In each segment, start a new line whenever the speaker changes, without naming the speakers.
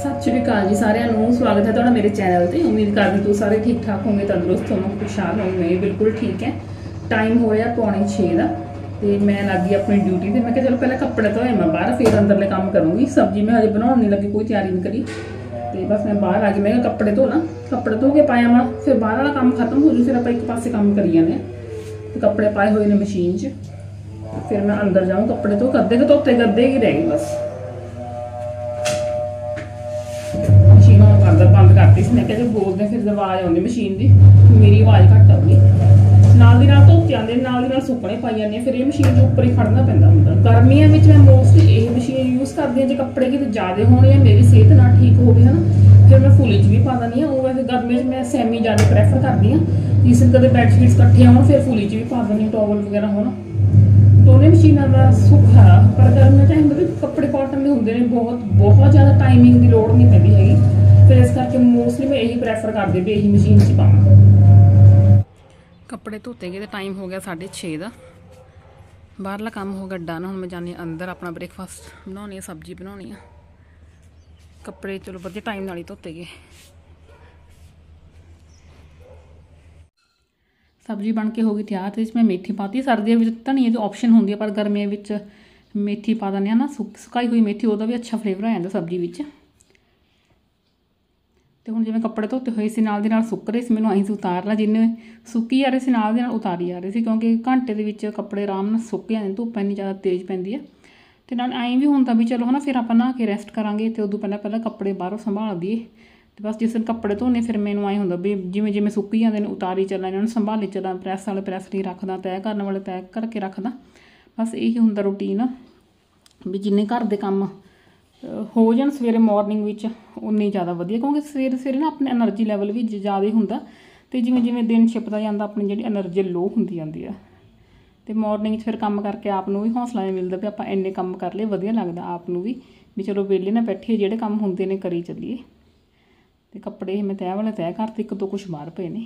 सत श्री अकाल जी सारिਆਂ ਨੂੰ स्वागत है तुहाडा मेरे चैनल ते। उम्मीद करदी तू सारे ठीक ठाक होंगे, तंदुरुस्त होंगे, खुशहाल होंगे। बिल्कुल ठीक है। टाइम होया 5:45 का ते मैं लग गई अपनी ड्यूटी ते मैं चलो पहले कपड़े धोए मैं बाहर, फिर अंदरले काम करूँगी। सब्जी मैं हजे बनाने नहीं लगी, कोई तैयारी नहीं करी ते बस मैं बाहर आ गई। मैं कपड़े धो ला, कपड़े धो के पाया मैं फिर बाहर वाला काम खत्म हो जू, फिर आप एक पासे काम करी जाने। तो कपड़े पाए हुए ने मशीन च, फिर मैं अंदर जाऊँ कपड़े धो, गद्दे के धोते गद्दे ही रह गए बस। बंद करती मैं जो बोलते फिर आवाज़ आती मशीन की, मेरी आवाज़ घट आऊगी। नाल दी नाल धोते आते, नाल दी नाल सुकने पाई जाने, फिर ये मशीन के उपर ही खड़ना पैंदा हुंदा। गर्मियों में मैं मोस्टली यही मशीन यूज़ करती हाँ। जो कपड़े कितने ज़्यादा होने या मेरी सेहत ना ठीक हो है ना, फिर मैं फुल च भी पा दी हाँ। वैसे गर्मियों मैं सैमी ज़्यादा प्रैफर करती हाँ। जिस दिन कदे बैडशीट्स कट्ठे हो फिर फुल च भी पा दी, टॉवल वगैरह हो। दोनों मशीनों का सुख है, पर गर्मियों चाहे भी कपड़े कॉटन के होंगे ने, बहुत ज़्यादा टाइमिंग की लोड़ नहीं पैंदी हैगी। फिर इस करके मोस्टली मैं यही प्रैफर करती भी यही मशीन च पावां। कपड़े धोते गए तो टाइम हो गया 6:30 का। बाहरला काम हो गया डन। हुण मैं जानी अंदर अपना ब्रेकफास्ट बनानी है, सब्जी बनानी है। कपड़े चलो वधिया टाइम नाल ही धोते गए। सब्जी बन के हो गई तैयार। तो इसमें मेथी पाती। सर्दियों में धनिया जो ऑप्शन होंगी है, पर गर्मियों में मेथी पा दें ना, सुकाई हुई मेथी, वह भी अच्छा फ्लेवर आ जाता सब्जी में। तो हुण जिवें कपड़े धोते हुए सी नाल दी नाल सुक रहे सी, मैनूं आई सी उतार ला, जिन्ने सुक्की जा रहे सी नाल दी नाल उतारी जा रहे सी, क्योंकि घंटे दे विच कपड़े आराम नाल सुक जांदे। धुप्प इन्नी ज़्यादा तेज़ पैंदी है ते नाल ऐं भी हुंदा भी चलो है ना, फिर आपां नहा के रैस्ट करांगे ते उदों पहलां कपड़े बाहरों संभाल दईए। ते बस जिस दिन कपड़े धोने फिर मैनूं ऐं हुंदा भी जिवें जिवें सुक्की जांदे ने उतारी चलां, इन्हां नूं संभाली चलां, प्रैस वाले प्रैस नहीं रखदा, तैह करन वाले तैह करके रखदा। बस यही हुंदा रूटीन भी जिन्ने घर दे काम हो जाण सवेरे मॉर्निंग विच उन्नी ज़्यादा वधिया, क्योंकि सवेरे सवेरे ना अपने एनर्जी लैवल भी ज़्यादा हुंदा ते जिवें जिवें दिन छिपदा जांदा अपनी जिहड़ी एनर्जी लो हुंदी जांदी है। ते मॉर्निंग फिर काम करके आप नूं भी हौसला मिलदा भी आपां इन्ने काम कर लए, वधिया लगदा आप नूं भी चलो वेले ना बैठिए, जिहड़े काम हुंदे ने करी चलीए। ते कपड़े मैं तैह वाले तैह करते, एक दो कुछ बाहर पे ने।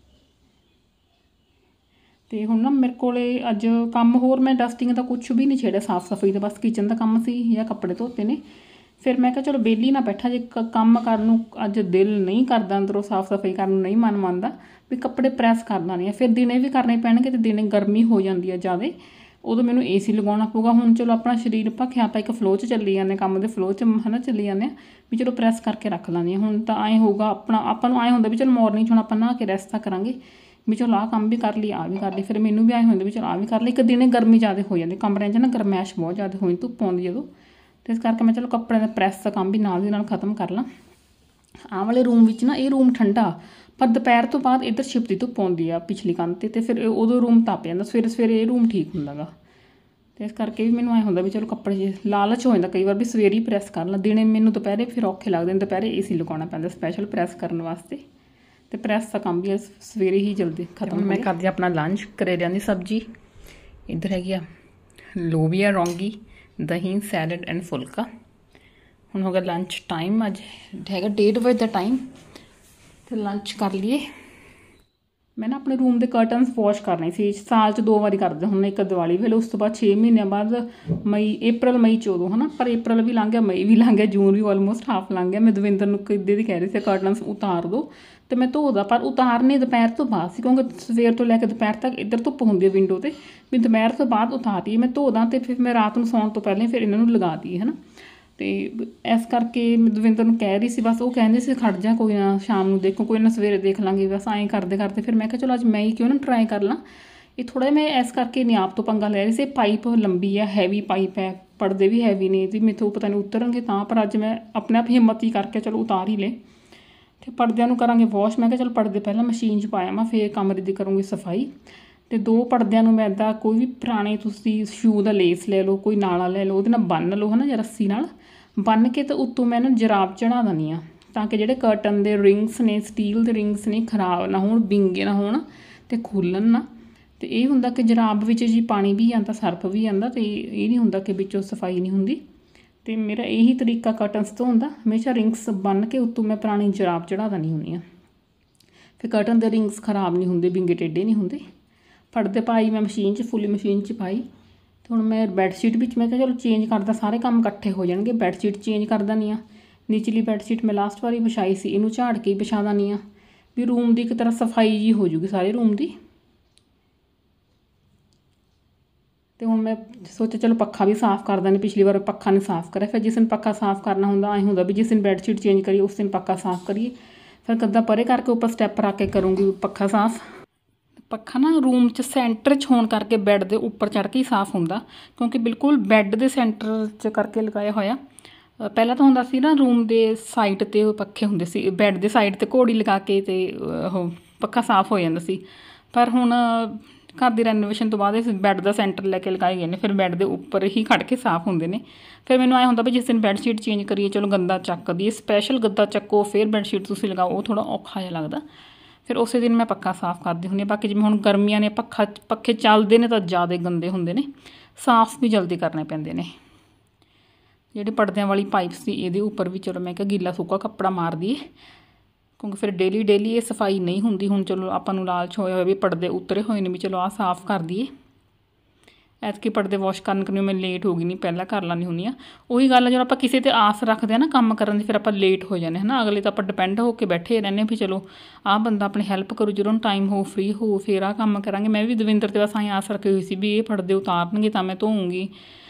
तो हुण ना मेरे को अज काम होर मैं डस्टिंग का कुछ भी नहीं छेड़िया, साफ सफाई का बस किचन का काम सी या कपड़े धोते ने। फिर मैं कहा चलो बेली ना बैठा, जे काम करन अज दिल नहीं करदा, अंदरों साफ सफाई करन नहीं मन मनदा भी कपड़े प्रैस कर लाने आ। फिर दिने भी करने पैणगे, तो दिने गर्मी हो जाती है ज़्यादा, उदों मैनूं AC लगाउणा पऊगा। हुण चलो अपना शरीर भखिया आपां एक फ्लो च चली जाने, काम दे फ्लो च है ना चली जाने भी चलो प्रैस करके रख लाने। हुण तां ऐं होगा अपना आपां नूं ऐं हुंदा भी चलो मॉर्निंग हुण आपां नहा के रैस्ट तां करांगे भी चलो आह काम भी कर ली, आ भी कर ली। फिर मैनूं भी ऐं हुंदा भी चलो आ भी कर ली। एक दिने गर्मी ज़्यादा हो जाती कमरिਆਂ 'ਚ ना, गरमैश बहुत ज़्यादा हो जाती, धुप्प आउंदी जदों। तो इस करके मैं चलो कपड़े का प्रैस का काम भी नाल दी नाल खत्म कर ला। आह वाले रूम विच ना, ये रूम ठंडा, पर दोपहर तो बाद इधर छिपदी धुप्प आउंदी आ पिछली कंध ते फिर उदों रूम तप जांदा। सवेरे सवेरे ये रूम ठीक हुंदा गा। तो इस करके भी मैनूं ऐ हुंदा भी चलो कपड़े लालच हो जांदा कई बार भी सवेरे ही प्रैस कर ला। दिने मैनूं दोपहरे फिर औखे लगदे ने, दोपहरे AC लगाउणा पैंदा स्पैशल प्रैस करन वास्ते। तो प्रैस का काम भी सवेरे ही जल्दी खत्म। मैं करदी अपना लंच, करेलियां दी सब्जी, इधर हैगी आ लोबिया रौंगी, दही, सैलड एंड फुलका। हुण हो गया लंच टाइम, अज हैगा 1:30 बजे का टाइम, तो लंच कर लीए। मैं ना अपने रूम के कर्टनस वॉश करने सी, साल 2 बारी करदे हुणे, एक दिवाली वेले, उस तो बाद 6 महीनों बाद अप्रैल मई 'ਚ उदों है ना। पर अप्रैल भी लंघ गया, मई भी लंघ गया, जून भी ऑलमोस्ट हाफ लंघ गया। मैं दविंदर नूं किद्दे दी कह रही थी कर्टनस उतार दो, तो मैं धोदा, पर उतारने दोपहर तो बाद सी, क्योंकि सवेर तो लैके दोपहर तक इधर धुप्प हुंदी है विंडो ते, भी दोपहर तो बाद उतारती मैं धोदा, तो फिर मैं रात में सौण तो पहले फिर इन्हां नूं लगा दी है ना। तो इस करके मैं दविंदर नूं कह रही सी, बस वो कहंदे सी खड़ जा कोई ना, शाम नूं देखो, कोई ना सवेरे देख लांगे। बस ऐं करते करते फिर मैं कहा चलो अज मैं ही क्यों ना ट्राई कर ला। ये थोड़ा मैं इस करके नहीं आप तो पंगा ले रही सी। पाइप लंबी है, हैवी पाइप है, पड़दे भी हैवी ने, तो मेथों पता नहीं उतरनगे तां, पर अज मैं अपने आप हिम्मत ही करके चलो उतार ही ले। तो पड़दिਆਂ ਨੂੰ करांगे वॉश। मैं कहा चल पड़दे पहला मशीन 'ਚ पाया मैं, फिर कमरे ਦੀ करूँगी सफाई। तो 2 पड़दिਆਂ ਨੂੰ मैं इदा कोई भी पुराने तुसी शू ਦਾ लेस ले लो, कोई नाला ले लो, ਉਹਦੇ ਨਾਲ ਬੰਨ ਲਓ है ना, ਜਾਂ ਰੱਸੀ ਨਾਲ ਬੰਨ के तो उत्तों मैं ना जराब चढ़ा दिंदी हाँ, ताकि ਜਿਹੜੇ कर्टन के रिंग्स ने, स्टील के रिंग्स ने, खराब ना होण, विंगे ना होण ते खुल्लन ना। तो ये हुंदा कि जराब विच जी पानी भी आंदा, सर्फ भी आंदा, तो ये नहीं हुंदा कि विचों सफाई नहीं हुंदी। तो मेरा यही तरीका कर्टनस धोण दा, हमेशा रिंग्स बन के उत्तों मैं पुरानी जराब चढ़ा दिंदी हुंदी हाँ। फिर कर्टन के रिंग्स खराब नहीं होंगे, विंगे टेढ़े नहीं होंगे। पड़दे पाई मैं मशीन 'ਚ, फुली मशीन 'ਚ पाई। तो हुण मैं बैडशीट भी मैं कहा चलो चेंज करदा, सारे काम इकट्ठे हो जाएंगे। बैडशीट चेंज कर दिंदी हाँ, ਨੀਚਲੀ ਬੈੱਡਸ਼ੀਟ ਮੈਂ ਲਾਸਟ ਵਾਰੀ ਵਿਛਾਈ ਸੀ, ਇਹਨੂੰ ਝਾੜ ਕੇ ਹੀ ਵਿਛਾ ਦਿੰਦੀ ਹਾਂ ਵੀ ਰੂਮ ਦੀ ਇੱਕ ਤਰ੍ਹਾਂ ਸਫਾਈ ਜੀ ਹੋ ਜੂਗੀ ਸਾਰੇ ਰੂਮ ਦੀ। ਤੇ ਹੁਣ ਮੈਂ ਸੋਚਿਆ ਚਲੋ ਪੱਖਾ ਵੀ ਸਾਫ਼ ਕਰ ਦਿੰਦੇ, ਪਿਛਲੀ ਵਾਰ ਪੱਖਾ ਨਹੀਂ ਸਾਫ਼ ਕਰਿਆ। ਫਿਰ ਜਿਸ ਦਿਨ ਪੱਖਾ ਸਾਫ਼ ਕਰਨਾ ਹੁੰਦਾ ਐਂ ਹੁੰਦਾ ਵੀ ਜਿਸ ਦਿਨ ਬੈੱਡਸ਼ੀਟ ਚੇਂਜ ਕਰੀਏ ਉਸ ਦਿਨ ਪੱਖਾ ਸਾਫ਼ ਕਰੀਏ। ਫਿਰ ਗੱਦਾ ਪਰੇ ਕਰਕੇ ਉੱਪਰ ਸਟੈਪ ਰੱਖ ਕੇ ਕਰੂੰਗੀ ਪੱਖਾ ਸਾਫ਼। ਪੱਖਾ ਨਾ ਰੂਮ 'ਚ ਸੈਂਟਰ 'ਚ ਹੋਣ ਕਰਕੇ ਬੈੱਡ ਦੇ ਉੱਪਰ ਚੜ੍ਹ ਕੇ ਹੀ ਸਾਫ਼ ਹੁੰਦਾ, ਕਿਉਂਕਿ ਬਿਲਕੁਲ ਬੈੱਡ ਦੇ ਸੈਂਟਰ 'ਚ ਕਰਕੇ ਲਗਾਇਆ ਹੋਇਆ। ਪਹਿਲਾਂ ਤਾਂ ਹੁੰਦਾ ਸੀ ਨਾ ਰੂਮ ਦੇ ਸਾਈਡ 'ਤੇ ਉਹ ਪੱਖੇ ਹੁੰਦੇ ਸੀ, ਬੈੱਡ ਦੇ ਸਾਈਡ 'ਤੇ ਘੋੜੀ ਲਗਾ ਕੇ ਅਤੇ ਉਹ ਪੱਖਾ ਸਾਫ਼ ਹੋ ਜਾਂਦਾ ਸੀ। ਪਰ ਹੁਣ ਘਰ ਦੀ ਰੈਨੋਵੇਸ਼ਨ ਤੋਂ ਬਾਅਦ ਇਹ ਬੈੱਡ ਦਾ ਸੈਂਟਰ ਲੈ ਕੇ ਲਗਾਏ ਗਏ ਨੇ, ਫਿਰ ਬੈੱਡ ਦੇ ਉੱਪਰ ਹੀ ਖੜ੍ਹ ਕੇ ਸਾਫ਼ ਹੁੰਦੇ ਨੇ। ਫਿਰ ਮੈਨੂੰ ਐਂ ਹੁੰਦਾ ਵੀ ਜਿਸ ਦਿਨ ਬੈੱਡਸ਼ੀਟ ਚੇਂਜ ਕਰੀਏ ਚਲੋ ਗੱਦਾ ਚੱਕ ਦਈਏ, ਸਪੈਸ਼ਲ ਗੱਦਾ ਚੱਕੋ ਫਿਰ ਬੈੱਡਸ਼ੀਟ ਤੁਸੀਂ ਲਗਾਓ, ਉਹ ਥੋੜ੍ਹਾ ਔਖਾ ਜਿਹਾ ਲੱਗਦਾ। ਫਿਰ ਉਸੇ ਦਿਨ ਮੈਂ ਪੱਖਾ ਸਾਫ਼ ਕਰਦੀ ਹੁੰਦੀ ਹਾਂ। ਬਾਕੀ ਜਿਵੇਂ ਹੁਣ ਗਰਮੀਆਂ ਨੇ ਪੱਖੇ ਚੱਲਦੇ ਨੇ ਤਾਂ ਜ਼ਿਆਦਾ ਗੰਦੇ ਹੁੰਦੇ ਨੇ, ਸਾਫ਼ ਵੀ ਜਲਦੀ ਕਰਨੇ ਪੈਂਦੇ ਨੇ। ਜਿਹੜੇ ਪਰਦਿਆਂ ਵਾਲੀ ਪਾਈਪ ਸੀ ਇਹਦੇ ਉੱਪਰ ਵੀ ਚਲੋ ਮੈਂ ਕਿਹਾ ਗਿੱਲਾ ਸੁੱਕਾ ਕੱਪੜਾ ਮਾਰ ਦਈਏ, ਕਿਉਂਕਿ ਫਿਰ ਡੇਲੀ ਇਹ ਸਫਾਈ ਨਹੀਂ ਹੁੰਦੀ। ਹੁਣ ਚਲੋ ਆਪਾਂ ਨੂੰ ਲਾਲਚ ਹੋਇਆ ਹੋਇਆ ਵੀ ਪਰਦੇ ਉਤਰੇ ਹੋਏ ਨੇ ਵੀ ਚਲੋ ਆਹ ਸਾਫ਼ ਕਰ ਦਈਏ। ਐਤਕੀ ਪਰਦੇ ਵਾਸ਼ ਕਰਨ ਨੂੰ ਮੈਂ ਲੇਟ ਹੋ ਗਈ, ਨਹੀਂ ਪਹਿਲਾਂ ਕਰ ਲੈਂਦੀ ਹੁੰਦੀ ਹਾਂ। ਉਹੀ ਗੱਲ ਜਦੋਂ ਆਪਾਂ ਕਿਸੇ 'ਤੇ ਆਸ ਰੱਖਦੇ ਹਾਂ ਨਾ ਕੰਮ ਕਰਨ ਦੀ, ਫਿਰ ਆਪਾਂ ਲੇਟ ਹੋ ਜਾਂਦੇ ਹੈ ਨਾ। ਅਗਲੇ ਤਾਂ ਆਪਾਂ ਡਿਪੈਂਡ ਹੋ ਕੇ ਬੈਠੇ ਰਹਿੰਦੇ ਵੀ ਚਲੋ ਆਹ ਬੰਦਾ ਆਪਣੀ ਹੈਲਪ ਕਰੂ, ਜਦੋਂ ਟਾਈਮ ਹੋ ਫਰੀ ਹੋ ਫਿਰ ਆਹ ਕੰਮ ਕਰਾਂਗੇ। ਮੈਂ ਵੀ ਦਵਿੰਦਰ 'ਤੇ ਬਸ ਐਂ ਆਸ ਰੱਖੀ ਹੋਈ ਸੀ ਵੀ ਇਹ ਪਰਦੇ ਉਤਾਰਨਗੇ ਤਾਂ ਮੈਂ ਧੋਊਂਗੀ।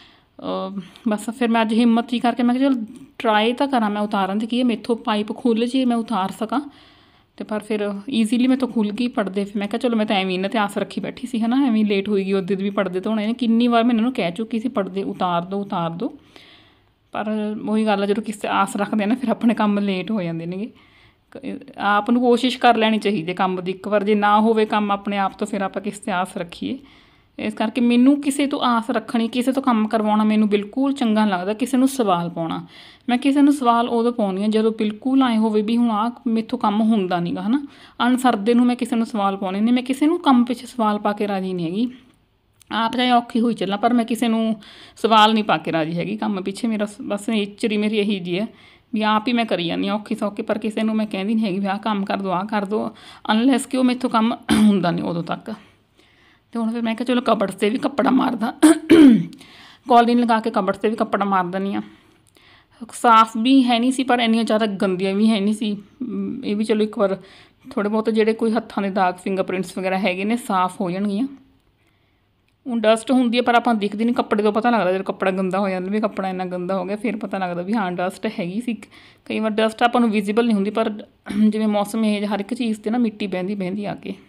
ਬਸ ਫਿਰ ਮੈਂ ਅੱਜ ਹਿੰਮਤ ਹੀ ਕਰਕੇ ਮੈਂ ਕਿਹਾ ਚਲ ਟਰਾਈ ਤਾਂ ਕਰਾਂ ਮੈਂ ਉਤਾਰਨ ਦੀ, ਕੀ ਹੈ ਮੇਥੋਂ ਪਾਈਪ ਖੁੱਲ੍ਹ ਜੇ ਮੈਂ ਉਤਾਰ ਸਕਾਂ। ਅਤੇ ਪਰ ਫਿਰ ਈਜ਼ੀਲੀ ਮੇਰੇ ਤੋਂ ਖੁੱਲ੍ਹ ਗਈ ਪਰਦੇ। ਫਿਰ ਮੈਂ ਕਿਹਾ ਚਲੋ ਮੈਂ ਤਾਂ ਐਵੇਂ ਇਹਨਾਂ 'ਤੇ ਆਸ ਰੱਖੀ ਬੈਠੀ ਸੀ ਹੈ ਨਾ, ਐਵੇਂ ਲੇਟ ਹੋਏਗੀ। ਉਹਦੇ ਵੀ ਪਰਦੇ ਧੋਣੇ ਨੇ, ਕਿੰਨੀ ਵਾਰ ਮੈਂ ਇਹਨਾਂ ਨੂੰ ਕਹਿ ਚੁੱਕੀ ਸੀ ਪਰਦੇ ਉਤਾਰ ਦਿਓ। ਪਰ ਉਹੀ ਗੱਲ ਆ, ਜਦੋਂ ਕਿਸੇ ਆਸ ਰੱਖਦੇ ਆ ਨਾ ਫਿਰ ਆਪਣੇ ਕੰਮ ਲੇਟ ਹੋ ਜਾਂਦੇ ਨੇਗੇ। ਆਪ ਨੂੰ ਕੋਸ਼ਿਸ਼ ਕਰ ਲੈਣੀ ਚਾਹੀਦੀ ਕੰਮ ਦੀ, ਇੱਕ ਵਾਰ ਜੇ ਨਾ ਹੋਵੇ ਕੰਮ ਆਪਣੇ ਆਪ ਤੋਂ ਫਿਰ ਆਪਾਂ ਕਿਸ 'ਤੇ ਆਸ ਰੱਖੀਏ। ਇਸ ਕਰਕੇ ਮੈਨੂੰ ਕਿਸੇ ਤੋਂ ਆਸ ਰੱਖਣੀ, ਕਿਸੇ ਤੋਂ ਕੰਮ ਕਰਵਾਉਣਾ ਮੈਨੂੰ ਬਿਲਕੁਲ ਚੰਗਾ ਨਹੀਂ ਲੱਗਦਾ। ਕਿਸੇ ਨੂੰ ਸਵਾਲ ਪਾਉਣਾ, ਮੈਂ ਕਿਸੇ ਨੂੰ ਸਵਾਲ ਉਦੋਂ ਪਾਉਂਦੀ ਹਾਂ ਜਦੋਂ ਬਿਲਕੁਲ ਆਏ ਹੋਵੇ ਵੀ ਹੁਣ ਆਹ ਮੇਥੋਂ ਕੰਮ ਹੁੰਦਾ ਨਹੀਂ ਗਾ ਹੈ ਨਾ। ਅਣਸਰਦੇ ਨੂੰ ਮੈਂ ਕਿਸੇ ਨੂੰ ਸਵਾਲ ਪਾਉਣੇ ਨਹੀਂ, ਮੈਂ ਕਿਸੇ ਨੂੰ ਕੰਮ ਪਿੱਛੇ ਸਵਾਲ ਪਾ ਕੇ ਰਾਜੀ ਨਹੀਂ ਹੈਗੀ। ਆਪ ਚਾਹੇ ਔਖੀ ਹੋਈ ਚੱਲਾਂ ਪਰ ਮੈਂ ਕਿਸੇ ਨੂੰ ਸਵਾਲ ਨਹੀਂ ਪਾ ਕੇ ਰਾਜੀ ਹੈਗੀ ਕੰਮ ਪਿੱਛੇ। ਮੇਰਾ ਬਸ ਨੇਚਰ ਹੀ ਮੇਰੀ ਇਹੀ ਜਿਹੀ ਹੈ ਵੀ ਆਪ ਹੀ ਮੈਂ ਕਰੀ ਜਾਂਦੀ ਹਾਂ ਔਖੀ ਸੌਖੀ, ਪਰ ਕਿਸੇ ਨੂੰ ਮੈਂ ਕਹਿੰਦੀ ਨਹੀਂ ਹੈਗੀ ਵੀ ਆਹ ਕੰਮ ਕਰ ਦਿਓ ਆਹ ਕਰ ਦਿਓ, ਅਨਲੈਸ ਕਿ ਉਹ ਮੇਥੋਂ ਕੰਮ ਹੁੰਦਾ ਨਹੀਂ ਉਦੋਂ ਤੱਕ। ਅਤੇ ਹੁਣ ਫਿਰ ਮੈਂ ਕਿਹਾ ਚਲੋ ਕਬਰਡਸ 'ਤੇ ਵੀ ਕੱਪੜਾ ਮਾਰਦਾ, ਕੌਲੀਨ ਲਗਾ ਕੇ ਕਬਰਡਸ 'ਤੇ ਵੀ ਕੱਪੜਾ ਮਾਰ ਦਿੰਦੀ ਹਾਂ। ਸਾਫ਼ ਵੀ ਹੈ ਨਹੀਂ ਸੀ ਪਰ ਇੰਨੀਆਂ ਜ਼ਿਆਦਾ ਗੰਦੀਆਂ ਵੀ ਹੈ ਨਹੀਂ ਸੀ। ਇਹ ਵੀ ਚਲੋ ਇੱਕ ਵਾਰ ਥੋੜ੍ਹੇ ਬਹੁਤ ਜਿਹੜੇ ਕੋਈ ਹੱਥਾਂ ਦੇ ਦਾਗ ਫਿੰਗਰਪ੍ਰਿੰਟਸ ਵਗੈਰਾ ਹੈਗੇ ਨੇ ਸਾਫ਼ ਹੋ ਜਾਣਗੀਆਂ। ਹੁਣ ਡਸਟ ਹੁੰਦੀ ਹੈ ਪਰ ਆਪਾਂ ਦਿਖਦੀ ਨਹੀਂ, ਕੱਪੜੇ ਤੋਂ ਪਤਾ ਲੱਗਦਾ ਜਦੋਂ ਕੱਪੜਾ ਗੰਦਾ ਹੋ ਜਾਂਦਾ ਵੀ ਕੱਪੜਾ ਇੰਨਾ ਗੰਦਾ ਹੋ ਗਿਆ, ਫਿਰ ਪਤਾ ਲੱਗਦਾ ਵੀ ਹਾਂ ਡਸਟ ਹੈਗੀ ਸੀ। ਕਈ ਵਾਰ ਡਸਟ ਆਪਾਂ ਨੂੰ ਵਿਜ਼ੀਬਲ ਨਹੀਂ ਹੁੰਦੀ, ਪਰ ਜਿਵੇਂ ਮੌਸਮ ਇਹ ਹਰ ਇੱਕ ਚੀਜ਼ 'ਤੇ ਨਾ ਮਿੱਟੀ ਬਹਿੰਦੀ ਆ ਕੇ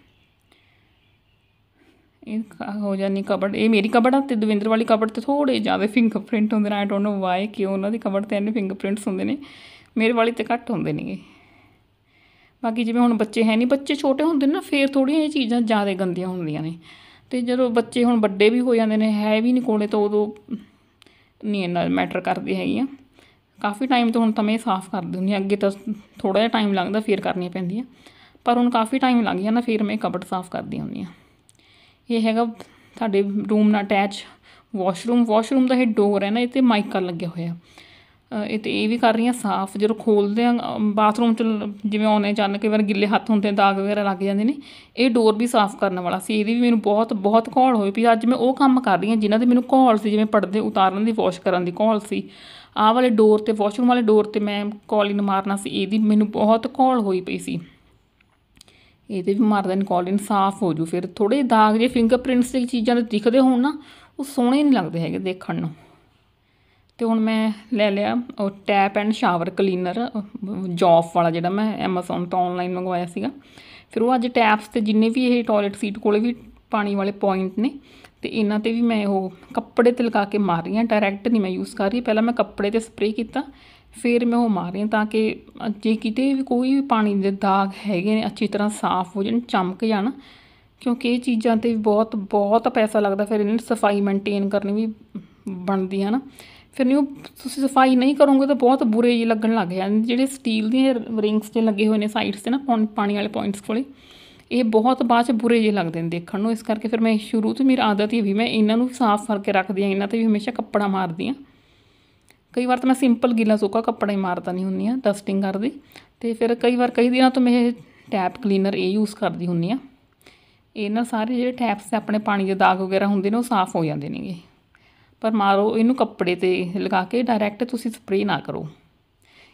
ਇਹ ਹੋ ਜਾਂਦੀ ਕਬਰਡ। ਇਹ ਮੇਰੀ ਕਬਰਡ ਆ ਅਤੇ ਦਵਿੰਦਰ ਵਾਲੀ ਕਬਰਡ 'ਤੇ ਥੋੜ੍ਹੇ ਜ਼ਿਆਦਾ ਫਿੰਗਰਪ੍ਰਿੰਟ ਹੁੰਦੇ ਨੇ। ਆਈ ਡੋਂਟ ਨੋ ਵਾਈ, ਕਿਉਂ ਉਹਨਾਂ ਦੀ ਕਬਰਡ 'ਤੇ ਇੰਨੇ ਫਿੰਗਰਪ੍ਰਿੰਟਸ ਹੁੰਦੇ ਨੇ, ਮੇਰੇ ਵਾਲੀ 'ਤੇ ਘੱਟ ਹੁੰਦੇ ਨੇਗੇ। ਬਾਕੀ ਜਿਵੇਂ ਹੁਣ ਬੱਚੇ ਹੈ ਨਹੀਂ, ਬੱਚੇ ਛੋਟੇ ਹੁੰਦੇ ਨੇ ਨਾ ਫਿਰ ਥੋੜ੍ਹੀਆਂ ਇਹ ਚੀਜ਼ਾਂ ਜ਼ਿਆਦਾ ਗੰਦੀਆਂ ਹੁੰਦੀਆਂ ਨੇ। ਅਤੇ ਜਦੋਂ ਬੱਚੇ ਹੁਣ ਵੱਡੇ ਵੀ ਹੋ ਜਾਂਦੇ ਨੇ, ਹੈ ਵੀ ਨਹੀਂ ਕੋਲੇ, ਤਾਂ ਉਦੋਂ ਨਹੀਂ ਇੰਨਾ ਮੈਟਰ ਕਰਦੀ ਹੈਗੀਆਂ। ਕਾਫੀ ਟਾਈਮ ਤੋਂ ਹੁਣ ਤਾਂ ਮੈਂ ਇਹ ਸਾਫ਼ ਕਰਦੀ ਹੁੰਦੀ ਹਾਂ। ਅੱਗੇ ਤਾਂ ਥੋੜ੍ਹਾ ਜਿਹਾ ਟਾਈਮ ਲੱਗਦਾ ਫਿਰ ਕਰਨੀਆਂ ਪੈਂਦੀਆਂ, ਪਰ ਹੁਣ ਕਾਫੀ ਟਾਈਮ ਲੱਗ ਜਾਂਦਾ ਫਿਰ ਮੈਂ ਕਬਰਡ ਸਾਫ਼ ਕਰਦੀ ਹੁੰਦੀ ਹਾਂ। ਇਹ ਹੈਗਾ ਸਾਡੇ ਰੂਮ ਨਾਲ ਅਟੈਚ ਵਾਸ਼ਰੂਮ ਦਾ ਇਹ ਡੋਰ ਹੈ ਨਾ, ਇਹ 'ਤੇ ਮਾਈਕਾ ਲੱਗਿਆ ਹੋਇਆ। ਇਹ ਵੀ ਕਰ ਰਹੀ ਹਾਂ ਸਾਫ਼। ਜਦੋਂ ਖੋਲ੍ਹਦੇ ਹਾਂ ਬਾਥਰੂਮ 'ਚ ਜਿਵੇਂ ਆਉਂਦੇ ਜਾਂਦੇ ਕਈ ਵਾਰ ਗਿੱਲੇ ਹੱਥ ਹੁੰਦੇ, ਦਾਗ ਵਗੈਰਾ ਲੱਗ ਜਾਂਦੇ ਨੇ, ਇਹ ਡੋਰ ਵੀ ਸਾਫ਼ ਕਰਨ ਵਾਲਾ ਸੀ। ਇਹਦੀ ਵੀ ਮੈਨੂੰ ਬਹੁਤ ਘੋਲ ਹੋਈ ਪਈ। ਅੱਜ ਮੈਂ ਉਹ ਕੰਮ ਕਰ ਰਹੀ ਹਾਂ ਜਿਨ੍ਹਾਂ 'ਤੇ ਮੈਨੂੰ ਘੋਲ ਸੀ, ਜਿਵੇਂ ਪਰਦੇ ਉਤਾਰਨ ਦੀ ਵਾਸ਼ ਕਰਨ ਦੀ ਘੋਲ ਸੀ। ਆਹ ਵਾਲੇ ਡੋਰ 'ਤੇ ਵਾਸ਼ਰੂਮ ਵਾਲੇ ਡੋਰ 'ਤੇ ਮੈਂ ਕੌਲੀਨ ਮਾਰਨਾ ਸੀ, ਇਹਦੀ ਮੈਨੂੰ ਬਹੁਤ ਘੋਲ ਹੋਈ ਪਈ ਸੀ। ਇਹਦੇ ਵੀ ਮਾਰ ਦੇਣੀ ਕੌਲੀਨ, ਸਾਫ਼ ਹੋ ਜੂ। ਫਿਰ ਥੋੜ੍ਹੇ ਦਾਗ ਜੇ ਫਿੰਗਰਪ੍ਰਿੰਟਸ ਦੀ ਚੀਜ਼ਾਂ ਦੇ ਦਿਖਦੇ ਹੋਣ ਨਾ, ਉਹ ਸੋਹਣੇ ਨਹੀਂ ਲੱਗਦੇ ਹੈਗੇ ਦੇਖਣ ਨੂੰ। ਅਤੇ ਹੁਣ ਮੈਂ ਲੈ ਲਿਆ ਉਹ ਟੈਪ ਐਂਡ ਸ਼ਾਵਰ ਕਲੀਨਰ ਜੌਫ ਵਾਲਾ, ਜਿਹੜਾ ਮੈਂ ਐਮਾਜ਼ੋਨ ਤੋਂ ਔਨਲਾਈਨ ਮੰਗਵਾਇਆ ਸੀਗਾ। ਫਿਰ ਉਹ ਅੱਜ ਟੈਪਸ 'ਤੇ ਜਿੰਨੇ ਵੀ ਇਹ ਟੋਇਲਟ ਸੀਟ ਕੋਲ ਵੀ ਪਾਣੀ ਵਾਲੇ ਪੁਆਇੰਟ ਨੇ, ਅਤੇ ਇਹਨਾਂ 'ਤੇ ਵੀ ਮੈਂ ਉਹ ਕੱਪੜੇ 'ਤੇ ਲਗਾ ਕੇ ਮਾਰ ਰਹੀ ਹਾਂ। ਡਾਇਰੈਕਟ ਨਹੀਂ ਮੈਂ ਯੂਜ਼ ਕਰ ਰਹੀ, ਪਹਿਲਾਂ ਮੈਂ ਕੱਪੜੇ 'ਤੇ ਸਪਰੇਅ ਕੀਤਾ ਫਿਰ ਮੈਂ ਉਹ ਮਾਰ ਰਹੀ ਹਾਂ, ਤਾਂ ਕਿ ਜੇ ਕਿਤੇ ਵੀ ਕੋਈ ਵੀ ਪਾਣੀ ਦੇ ਦਾਗ ਹੈਗੇ ਨੇ ਅੱਛੀ ਤਰ੍ਹਾਂ ਸਾਫ਼ ਹੋ ਜਾਣ, ਚਮਕ ਜਾਣ। ਕਿਉਂਕਿ ਇਹ ਚੀਜ਼ਾਂ 'ਤੇ ਬਹੁਤ ਪੈਸਾ ਲੱਗਦਾ, ਫਿਰ ਇਹਨਾਂ ਦੀ ਸਫਾਈ ਮੇਨਟੇਨ ਕਰਨੀ ਵੀ ਬਣਦੀ ਹੈ ਨਾ। ਫਿਰ ਨਹੀਂ ਉਹ ਤੁਸੀਂ ਸਫਾਈ ਨਹੀਂ ਕਰੋਗੇ ਤਾਂ ਬਹੁਤ ਬੁਰੇ ਜਿਹੇ ਲੱਗਣ ਲੱਗ ਜਾਂਦੇ। ਜਿਹੜੇ ਸਟੀਲ ਦੀਆਂ ਰਿੰਗਸ 'ਤੇ ਲੱਗੇ ਹੋਏ ਨੇ ਸਾਈਡਸ 'ਤੇ ਨਾ ਪਾਣੀ ਵਾਲੇ ਪੁਆਇੰਟਸ ਕੋਲ, ਇਹ ਬਹੁਤ ਬਾਅਦ 'ਚ ਬੁਰੇ ਜਿਹੇ ਲੱਗਦੇ ਨੇ ਦੇਖਣ ਨੂੰ। ਇਸ ਕਰਕੇ ਫਿਰ ਮੈਂ ਸ਼ੁਰੂ ਤੋਂ ਮੇਰੀ ਆਦਤ ਹੀ ਵੀ ਮੈਂ ਇਹਨਾਂ ਨੂੰ ਸਾਫ਼ ਕਰਕੇ ਰੱਖਦੀ ਹਾਂ, ਇਹਨਾਂ 'ਤੇ ਵੀ ਹਮੇਸ਼ਾ ਕੱਪੜਾ ਮਾਰਦੀ ਹਾਂ। ਕਈ ਵਾਰ ਤਾਂ ਮੈਂ ਸਿੰਪਲ ਗਿੱਲਾ ਸੁੱਕਾ ਕੱਪੜਾ ਹੀ ਮਾਰਦਾ ਨਹੀਂ ਹੁੰਦੀ ਹਾਂ ਡਸਟਿੰਗ ਕਰਦੀ, ਅਤੇ ਫਿਰ ਕਈ ਵਾਰ ਕਈ ਦਿਨਾਂ ਤੋਂ ਮੈਂ ਇਹ ਟੈਪ ਕਲੀਨਰ ਇਹ ਯੂਜ਼ ਕਰਦੀ ਹੁੰਦੀ ਹਾਂ। ਇਹ ਨਾਲ ਸਾਰੇ ਜਿਹੜੇ ਟੈਪਸ 'ਤੇ ਆਪਣੇ ਪਾਣੀ ਦੇ ਦਾਗ ਵਗੈਰਾ ਹੁੰਦੇ ਨੇ ਉਹ ਸਾਫ਼ ਹੋ ਜਾਂਦੇ ਨੇਗੇ। ਪਰ ਮਾਰੋ ਇਹਨੂੰ ਕੱਪੜੇ 'ਤੇ ਲਗਾ ਕੇ, ਡਾਇਰੈਕਟ ਤੁਸੀਂ ਸਪਰੇਅ ਨਾ ਕਰੋ।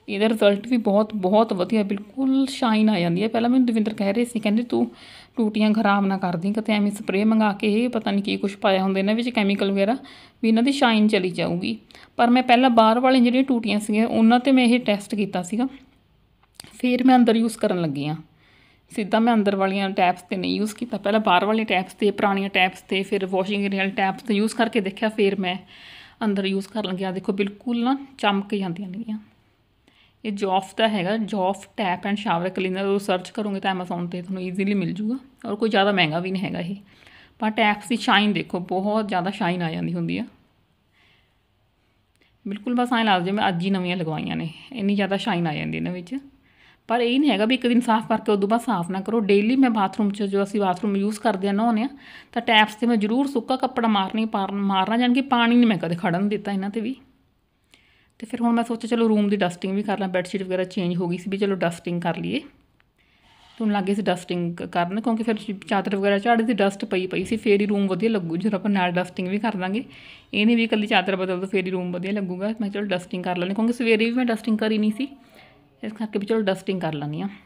ਇਹਦਾ ਰਿਜ਼ਲਟ ਵੀ ਬਹੁਤ ਵਧੀਆ, ਬਿਲਕੁਲ ਸ਼ਾਈਨ ਆ ਜਾਂਦੀ ਹੈ। ਪਹਿਲਾਂ ਮੈਨੂੰ ਦਵਿੰਦਰ ਕਹਿ ਰਹੇ ਸੀ, ਕਹਿੰਦੇ ਤੂੰ ਟੂਟੀਆਂ ਖਰਾਬ ਨਾ ਕਰਦੀ, ਕਿਤੇ ਐਵੇਂ ਸਪਰੇਅ ਮੰਗਾ ਕੇ ਇਹ ਪਤਾ ਨਹੀਂ ਕੀ ਕੁਛ ਪਾਇਆ ਹੁੰਦਾ ਇਹਨਾਂ ਵਿੱਚ, ਕੈਮੀਕਲ ਵਗੈਰਾ, ਵੀ ਇਹਨਾਂ ਦੀ ਸ਼ਾਈਨ ਚਲੀ ਜਾਊਗੀ। ਪਰ ਮੈਂ ਪਹਿਲਾਂ ਬਾਹਰ ਵਾਲੀਆਂ ਜਿਹੜੀਆਂ ਟੂਟੀਆਂ ਸੀਗੀਆਂ ਉਹਨਾਂ 'ਤੇ ਮੈਂ ਇਹ ਟੈਸਟ ਕੀਤਾ ਸੀਗਾ, ਫਿਰ ਮੈਂ ਅੰਦਰ ਯੂਜ਼ ਕਰਨ ਲੱਗੀ ਹਾਂ। ਸਿੱਧਾ ਮੈਂ ਅੰਦਰ ਵਾਲੀਆਂ ਟੈਪਸ 'ਤੇ ਨਹੀਂ ਯੂਜ਼ ਕੀਤਾ, ਪਹਿਲਾਂ ਬਾਹਰ ਵਾਲੀਆਂ ਟੈਪਸ 'ਤੇ, ਪੁਰਾਣੀਆਂ ਟੈਪਸ 'ਤੇ, ਫਿਰ ਵਾਸ਼ਿੰਗ ਏਰੀਆ ਵਾਲੀ ਟੈਪਸ 'ਤੇ ਯੂਜ਼ ਕਰਕੇ ਦੇਖਿਆ, ਫਿਰ ਮੈਂ ਅੰਦਰ ਯੂਜ਼ ਕਰਨ ਲੱਗਿਆ। ਦੇਖੋ ਬਿਲਕੁਲ ਨਾ ਚਮਕ ਜਾਂਦੀਆਂ ਨੇਗੀਆਂ। ਇਹ ਜੋਫ ਦਾ ਹੈਗਾ, ਜੋਫ ਟੈਪ ਐਂਡ ਸ਼ਾਵਰ ਕਲੀਨਰ। ਉਹ ਸਰਚ ਕਰੋਗੇ ਤਾਂ ਐਮਾਜ਼ੋਨ 'ਤੇ ਤੁਹਾਨੂੰ ਈਜ਼ੀਲੀ ਮਿਲ ਜੂਗਾ, ਔਰ ਕੋਈ ਜ਼ਿਆਦਾ ਮਹਿੰਗਾ ਵੀ ਨਹੀਂ ਹੈਗਾ ਇਹ। ਪਰ ਟੈਪਸ ਦੀ ਸ਼ਾਈਨ ਦੇਖੋ, ਬਹੁਤ ਜ਼ਿਆਦਾ ਸ਼ਾਈਨ ਆ ਜਾਂਦੀ ਹੁੰਦੀ ਆ, ਬਿਲਕੁਲ ਬਸ ਐਂ ਲੱਗਦਾ ਜਿਵੇਂ ਅੱਜ ਹੀ ਨਵੀਆਂ ਲਗਵਾਈਆਂ ਨੇ, ਇੰਨੀ ਜ਼ਿਆਦਾ ਸ਼ਾਈਨ ਆ ਜਾਂਦੀ ਇਹਨਾਂ ਵਿੱਚ। ਪਰ ਇਹ ਨਹੀਂ ਹੈਗਾ ਵੀ ਇੱਕ ਦਿਨ ਸਾਫ਼ ਕਰਕੇ ਉਦੋਂ ਬਾਅਦ ਸਾਫ਼ ਨਾ ਕਰੋ। ਡੇਲੀ ਮੈਂ ਬਾਥਰੂਮ 'ਚ, ਜੋ ਅਸੀਂ ਬਾਥਰੂਮ ਯੂਜ਼ ਕਰਦੇ ਹਾਂ, ਨਹਾਉਂਦੇ ਹਾਂ, ਤਾਂ ਟੈਪਸ 'ਤੇ ਮੈਂ ਜ਼ਰੂਰ ਸੁੱਕਾ ਕੱਪੜਾ ਮਾਰਨਾ, ਜਾਣੀ ਕਿ ਪਾਣੀ ਨਹੀਂ ਮੈਂ ਕਦੇ ਖੜਨ ਦਿੱਤਾ ਇਹਨਾਂ 'ਤੇ ਵੀ। ਅਤੇ ਫਿਰ ਹੁਣ ਮੈਂ ਸੋਚਿਆ ਚਲੋ ਰੂਮ ਦੀ ਡਸਟਿੰਗ ਵੀ ਕਰ ਲਾਂ, ਬੈੱਡਸ਼ੀਟ ਵਗੈਰਾ ਚੇਂਜ ਹੋ ਗਈ ਸੀ, ਵੀ ਚਲੋ ਡਸਟਿੰਗ ਕਰ ਲਈਏ। ਤੁਹਾਨੂੰ ਲੱਗੇ ਸੀ ਡਸਟਿੰਗ ਕਰਨ, ਕਿਉਂਕਿ ਫਿਰ ਚਾਦਰ ਵਗੈਰਾ ਝਾੜੇ ਦੀ ਡਸਟ ਪਈ ਸੀ, ਫਿਰ ਹੀ ਰੂਮ ਵਧੀਆ ਲੱਗੂ ਜਦੋਂ ਆਪਾਂ ਨਾਲ ਡਸਟਿੰਗ ਵੀ ਕਰ ਦਾਂਗੇ। ਇਹ ਨਹੀਂ ਵੀ ਇਕੱਲੀ ਚਾਦਰ ਬਦਲ ਦੋ ਫਿਰ ਹੀ ਰੂਮ ਵਧੀਆ ਲੱਗੂਗਾ। ਮੈਂ ਚਲੋ ਡਸਟਿੰਗ ਕਰ ਲੈਂਦੀ, ਕਿਉਂਕਿ ਸਵੇਰੇ ਵੀ ਮੈਂ ਡਸਟਿੰਗ ਕਰੀ ਨਹੀਂ ਸੀ, ਇਸ ਕਰਕੇ ਵੀ ਚਲੋ ਡਸਟਿੰਗ ਕਰ ਲੈਂਦੀ ਹਾਂ।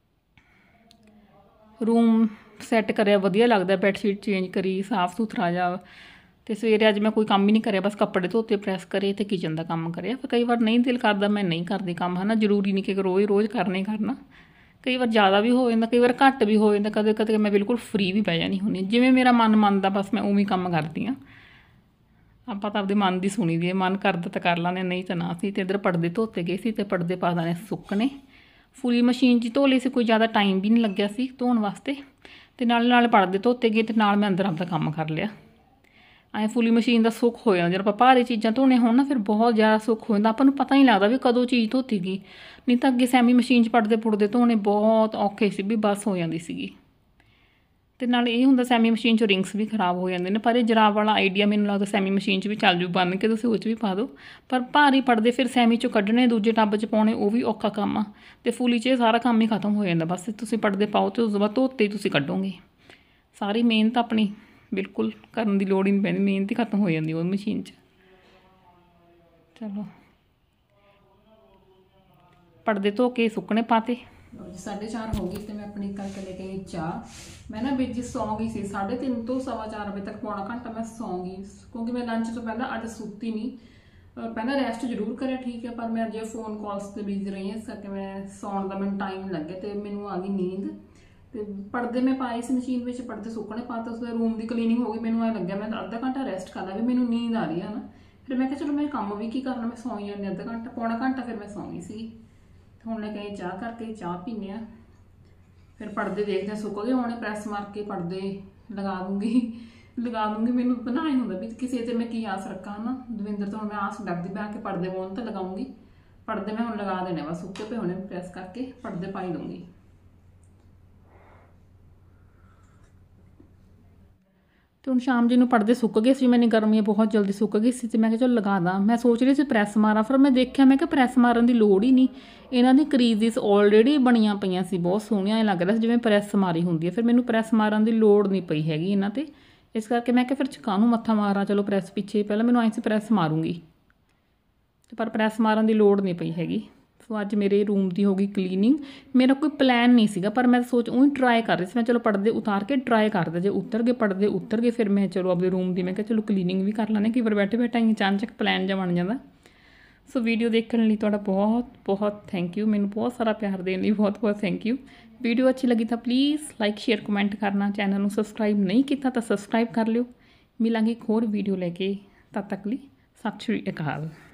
ਰੂਮ ਸੈੱਟ ਕਰਿਆ ਵਧੀਆ ਲੱਗਦਾ, ਬੈੱਡਸ਼ੀਟ ਚੇਂਜ ਕਰੀ, ਸਾਫ਼ ਸੁਥਰਾ ਜਾ। ਅਤੇ ਸਵੇਰੇ ਅੱਜ ਮੈਂ ਕੋਈ ਕੰਮ ਹੀ ਨਹੀਂ ਕਰਿਆ, ਬਸ ਕੱਪੜੇ ਧੋਤੇ, ਪ੍ਰੈਸ ਕਰੇ ਅਤੇ ਕਿਚਨ ਦਾ ਕੰਮ ਕਰਿਆ। ਫਿਰ ਕਈ ਵਾਰ ਨਹੀਂ ਦਿਲ ਕਰਦਾ, ਮੈਂ ਨਹੀਂ ਕਰਦੀ ਕੰਮ, ਹੈ ਨਾ। ਜ਼ਰੂਰੀ ਨਹੀਂ ਕਿ ਰੋਜ਼ ਕਰਨਾ ਹੀ ਕਰਨਾ, ਕਈ ਵਾਰ ਜ਼ਿਆਦਾ ਵੀ ਹੋ ਜਾਂਦਾ, ਕਈ ਵਾਰ ਘੱਟ ਵੀ ਹੋ ਜਾਂਦਾ। ਕਦੇ ਕਦੇ ਮੈਂ ਬਿਲਕੁਲ ਫਰੀ ਵੀ ਪੈ ਜਾਂਦੀ ਹੁੰਦੀ, ਜਿਵੇਂ ਮੇਰਾ ਮਨ ਮੰਨਦਾ ਬਸ ਮੈਂ ਉਵੇਂ ਕੰਮ ਕਰਦੀ ਹਾਂ। ਆਪਾਂ ਤਾਂ ਆਪਦੇ ਮਨ ਦੀ ਸੁਣੀ ਦੀ ਹੈ, ਮਨ ਕਰਦਾ ਤਾਂ ਕਰ ਲੈਂਦੇ, ਨਹੀਂ ਤਾਂ ਨਾ ਸੀ। ਅਤੇ ਇੱਧਰ ਪਰਦੇ ਧੋਤੇ ਗਏ ਸੀ, ਅਤੇ ਪਰਦੇ ਪਾ ਦੇਣੇ ਸੁੱਕਣੇ। ਫੁੱਲੀ ਮਸ਼ੀਨ 'ਚ ਧੋ ਲਈ ਸੀ, ਕੋਈ ਜ਼ਿਆਦਾ ਟਾਈਮ ਵੀ ਨਹੀਂ ਲੱਗਿਆ ਸੀ ਧੋਣ ਵਾਸਤੇ। ਅਤੇ ਨਾਲ ਪਰਦੇ ਧੋਤੇ ਗਏ, ਅਤੇ ਨਾਲ ਮੈਂ ਅੰਦਰ ਆਪਦਾ ਕੰਮ ਕਰ ਲਿਆ। ਐਂ ਫੁੱਲੀ ਮਸ਼ੀਨ ਦਾ ਸੁੱਖ ਹੋ ਜਾਂਦਾ, ਜਦੋਂ ਆਪਾਂ ਭਾਰੀ ਚੀਜ਼ਾਂ ਧੋਣੇ ਹੋਣ ਨਾ, ਫਿਰ ਬਹੁਤ ਜ਼ਿਆਦਾ ਸੁੱਖ ਹੋ ਜਾਂਦਾ। ਆਪਾਂ ਨੂੰ ਪਤਾ ਨਹੀਂ ਲੱਗਦਾ ਵੀ ਕਦੋਂ ਚੀਜ਼ ਧੋਤੀ ਗਈ। ਨਹੀਂ ਤਾਂ ਅੱਗੇ ਸੈਮੀ ਮਸ਼ੀਨ 'ਚ ਪਰਦੇ ਪੁਰਦੇ ਧੋਣੇ ਬਹੁਤ ਔਖੇ ਸੀ, ਵੀ ਬਸ ਹੋ ਜਾਂਦੀ ਸੀਗੀ। ਅਤੇ ਨਾਲ ਇਹ ਹੁੰਦਾ ਸੈਮੀ ਮਸ਼ੀਨ 'ਚੋਂ ਰਿੰਗਸ ਵੀ ਖਰਾਬ ਹੋ ਜਾਂਦੇ ਨੇ। ਪਰ ਇਹ ਜਰਾਬ ਵਾਲਾ ਆਈਡੀਆ ਮੈਨੂੰ ਲੱਗਦਾ ਸੈਮੀ ਮਸ਼ੀਨ 'ਚ ਵੀ ਚੱਲ ਜੂ, ਬੰਨ ਕੇ ਤੁਸੀਂ ਉਹ 'ਚ ਵੀ ਪਾ ਦਿਓ। ਪਰ ਭਾਰੀ ਪਰਦੇ ਫਿਰ ਸੈਮੀ 'ਚੋਂ ਕੱਢਣੇ, ਦੂਜੇ ਟੱਬ 'ਚ ਪਾਉਣੇ, ਉਹ ਵੀ ਔਖਾ ਕੰਮ ਆ। ਅਤੇ ਫੁੱਲੀ 'ਚ ਇਹ ਸਾਰਾ ਕੰਮ ਹੀ ਖਤਮ ਹੋ ਜਾਂਦਾ, ਬਸ ਤੁਸੀਂ ਪਰਦੇ ਪਾਓ ਅਤੇ ਉਸ ਤੋਂ ਬਾਅਦ ਧੋਤੇ ਹੀ ਤੁਸੀਂ ਕੱਢੋਗੇ। ਸਾਰੀ ਮਿਹਨਤ ਆਪਣੀ ਬਿਲਕੁਲ ਕਰਨ ਦੀ ਲੋੜ ਹੀ ਨਹੀਂ ਪੈਂਦੀ, ਮਿਹਨਤ ਹੀ ਖਤਮ ਹੋ ਜਾਂਦੀ ਉਹ ਮਸ਼ੀਨ 'ਚ। ਚਲੋ ਪਰਦੇ ਧੋ ਕੇ ਸੁੱਕਣੇ ਪਾਤੇ। 4:30 ਹੋ ਗਈ, ਅਤੇ ਮੈਂ ਆਪਣੀ ਕਰਕੇ ਲੈ ਕੇ ਚਾਹ। ਮੈਂ ਨਾ ਵਿੱਚ ਸੌਂ ਗਈ ਸੀ 3:30 ਤੋਂ 4:15 ਵਜੇ ਤੱਕ, ਪੌਣਾ ਘੰਟਾ ਮੈਂ ਸੌਂ ਗਈ, ਕਿਉਂਕਿ ਮੈਂ ਲੰਚ ਤੋਂ ਪਹਿਲਾਂ ਅੱਜ ਸੁੱਤੀ ਨਹੀਂ। ਪਹਿਲਾਂ ਰੈਸਟ ਜ਼ਰੂਰ ਕਰਿਆ, ਠੀਕ ਹੈ, ਪਰ ਮੈਂ ਅੱਜ ਫੋਨ ਕਾਲਸ 'ਤੇ ਬਿਜ਼ੀ ਰਹੀ ਹਾਂ, ਇਸ ਕਰਕੇ ਮੈਂ ਸੌਣ ਦਾ ਮੈਨੂੰ ਟਾਈਮ ਲੱਗਿਆ ਅਤੇ ਮੈਨੂੰ ਆ ਗਈ ਨੀਂਦ। ਅਤੇ ਪਰਦੇ ਮੈਂ ਪਾਏ ਸੀ ਮਸ਼ੀਨ ਵਿੱਚ, ਪਰਦੇ ਸੁੱਕਣੇ ਪਾਤੇ, ਉਸ ਰੂਮ ਦੀ ਕਲੀਨਿੰਗ ਹੋ ਗਈ। ਮੈਨੂੰ ਐਂ ਲੱਗਿਆ ਮੈਂ ਅੱਧਾ ਘੰਟਾ ਰੈਸਟ ਕਰਨਾ, ਵੀ ਮੈਨੂੰ ਨੀਂਦ ਆ ਰਹੀ ਹੈ ਨਾ। ਫਿਰ ਮੈਂ ਕਿਹਾ ਚਲੋ ਮੈਂ ਕੰਮ ਵੀ ਕੀ ਕਰਨਾ, ਮੈਂ ਸੌਂ ਹੀ ਜਾਂਦੀ ਅੱਧਾ ਘੰਟਾ, ਪੌਣਾ ਘੰਟਾ ਫਿਰ ਮੈਂ ਸੌਂ ਗਈ ਸੀਗੀ। ਹੁਣ ਲੈ ਕੇ ਚਾਹ ਕਰਕੇ ਚਾਹ ਪੀਂਦੇ ਹਾਂ, ਫਿਰ ਪਰਦੇ ਦੇਖਦੇ ਹਾਂ ਸੁੱਕ ਗਏ ਹੋਣੇ, ਪ੍ਰੈਸ ਮਾਰ ਕੇ ਪਰਦੇ ਲਗਾ ਦੂੰਗੀ। ਮੈਨੂੰ ਬਣਾਏ ਹੁੰਦਾ ਵੀ ਕਿਸੇ 'ਤੇ ਮੈਂ ਕੀ ਆਸ ਰੱਖਾਂ, ਹੈ ਨਾ। ਦਵਿੰਦਰ ਤੋਂ ਹੁਣ ਮੈਂ ਆਸ ਡਰਦੀ ਬਣਾ ਕੇ ਪਰਦੇ ਬੋਨ ਤਾਂ ਲਗਾਉਂਗੀ। ਪਰਦੇ ਮੈਂ ਹੁਣ ਲਗਾ ਦੇਣੇ, ਬਸ ਸੁੱਕੇ ਪਏ ਹੋਣੇ, ਪ੍ਰੈਸ ਕਰਕੇ ਪਰਦੇ ਪਾਈ ਦੂੰਗੀ। ਅਤੇ ਹੁਣ ਸ਼ਾਮ ਜੀ ਨੂੰ ਪਰਦੇ ਸੁੱਕ ਗਏ ਸੀ, ਮੈਨੂੰ ਗਰਮੀ ਬਹੁਤ ਜਲਦੀ ਸੁੱਕ ਗਈ ਸੀ, ਅਤੇ ਮੈਂ ਕਿਹਾ ਚਲੋ ਲਗਾ ਦਾਂ। ਮੈਂ ਸੋਚ ਰਹੀ ਸੀ ਪ੍ਰੈਸ ਮਾਰਾਂ, ਫਿਰ ਮੈਂ ਦੇਖਿਆ, ਮੈਂ ਕਿਹਾ ਪ੍ਰੈਸ ਮਾਰਨ ਦੀ ਲੋੜ ਹੀ ਨਹੀਂ, ਇਹਨਾਂ ਦੀ ਕਰੀਜ਼ਿਸ ਆਲਰੇਡੀ ਬਣੀਆਂ ਪਈਆਂ ਸੀ, ਬਹੁਤ ਸੋਹਣੀਆਂ ਲੱਗ ਰਿਹਾ ਸੀ, ਜਿਵੇਂ ਪ੍ਰੈਸ ਮਾਰੀ ਹੁੰਦੀ ਹੈ। ਫਿਰ ਮੈਨੂੰ ਪ੍ਰੈਸ ਮਾਰਨ ਦੀ ਲੋੜ ਨਹੀਂ ਪਈ ਹੈਗੀ ਇਹਨਾਂ 'ਤੇ, ਇਸ ਕਰਕੇ ਮੈਂ ਕਿਹਾ ਫਿਰ ਕਾਹਨੂੰ ਮੱਥਾ ਮਾਰਾਂ, ਚਲੋ ਪ੍ਰੈਸ ਪਿੱਛੇ। ਪਹਿਲਾਂ ਮੈਨੂੰ ਆਏ ਸੀ ਪ੍ਰੈਸ ਮਾਰੂੰਗੀ, ਪਰ ਪ੍ਰੈਸ ਮਾਰਨ ਦੀ ਲੋੜ ਨਹੀਂ ਪਈ ਹੈਗੀ। ਸੋ ਅੱਜ ਮੇਰੇ ਰੂਮ ਦੀ ਹੋ ਗਈ ਕਲੀਨਿੰਗ। ਮੇਰਾ ਕੋਈ ਪਲਾਨ ਨਹੀਂ ਸੀਗਾ, ਪਰ ਮੈਂ ਉਹੀ ਟਰਾਈ ਕਰ ਰਹੀ ਸੀ। ਮੈਂ ਚਲੋ ਪਰਦੇ ਉਤਾਰ ਕੇ ਟਰਾਈ ਕਰਦਾ, ਜੇ ਪਰਦੇ ਉਤਰ ਗਏ ਫਿਰ ਮੈਂ ਚਲੋ ਆਪਣੇ ਰੂਮ ਦੀ ਮੈਂ ਕਿਹਾ ਚਲੋ ਕਲੀਨਿੰਗ ਵੀ ਕਰ ਲੈਂਦੇ, ਕਈ ਵਾਰ ਬੈਠੇ ਹੀ ਅਚਾਨਕ ਪਲਾਨ ਜਿਹਾ ਬਣ ਜਾਂਦਾ। ਸੋ ਵੀਡੀਓ ਦੇਖਣ ਲਈ ਤੁਹਾਡਾ ਬਹੁਤ ਥੈਂਕ ਯੂ। ਮੈਨੂੰ ਬਹੁਤ ਸਾਰਾ ਪਿਆਰ ਦੇਣ ਲਈ ਬਹੁਤ ਥੈਂਕ ਯੂ। ਵੀਡੀਓ ਅੱਛੀ ਲੱਗੀ ਤਾਂ ਪਲੀਜ਼ ਲਾਈਕ ਸ਼ੇਅਰ ਕਮੈਂਟ ਕਰਨਾ। ਚੈਨਲ ਨੂੰ ਸਬਸਕ੍ਰਾਈਬ ਨਹੀਂ ਕੀਤਾ ਤਾਂ ਸਬਸਕ੍ਰਾਈਬ ਕਰ ਲਿਓ। ਮਿਲਾਂਗੇ ਇੱਕ ਹੋਰ ਵੀਡੀਓ ਲੈ ਕੇ, ਤਦ ਤੱਕ ਲਈ ਸਤਿ ਸ਼੍ਰੀ ਅਕਾਲ।